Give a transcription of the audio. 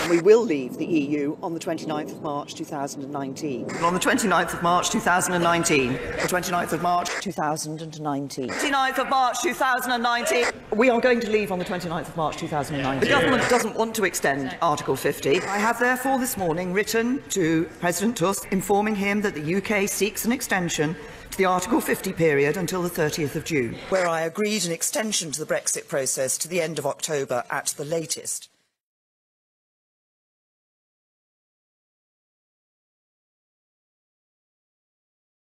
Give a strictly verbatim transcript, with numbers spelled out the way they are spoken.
We will leave the E U on the twenty-ninth of March two thousand nineteen. On the twenty-ninth of March two thousand nineteen. The twenty-ninth of March two thousand nineteen. twenty-ninth of March two thousand nineteen. We are going to leave on the twenty-ninth of March two thousand nineteen. The government doesn't want to extend Article fifty. I have therefore this morning written to President Tusk informing him that the U K seeks an extension to the Article fifty period until the thirtieth of June, where I agreed an extension to the Brexit process to the end of October at the latest.